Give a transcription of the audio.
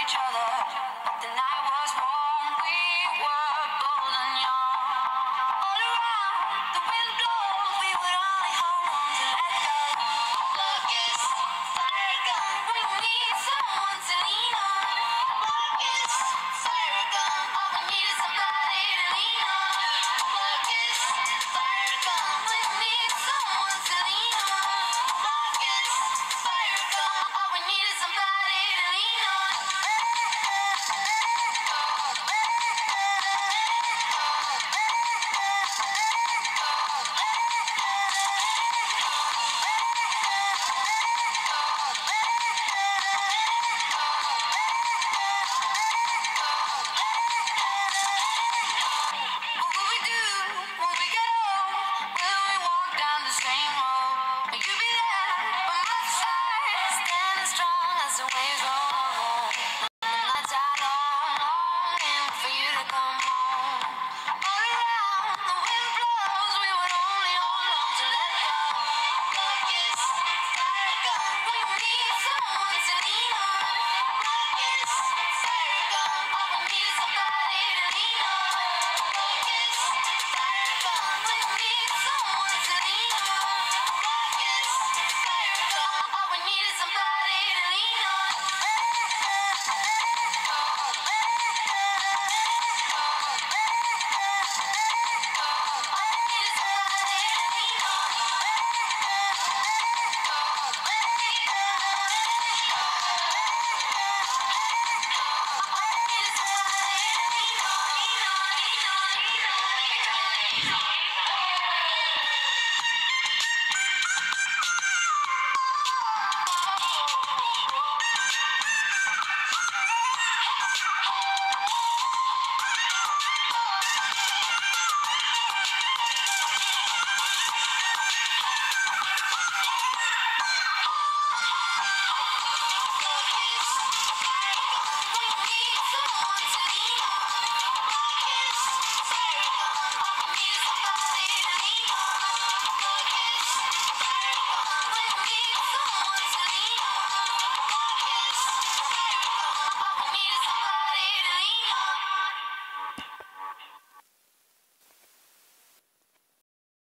each other. The night was warm, we were bold and young. All around, the wind blows, we would only hold on to let go. Focus, fire gun, we need someone to lean on. Focus, fire gun, all we need is somebody to lean on. Focus, fire gun, we need someone to lean on. Focus, fire gun, all we need is somebody to lean on. What will we do when we get old? Will we walk down the same road? Will you be there by my side, standing strong as the waves roll?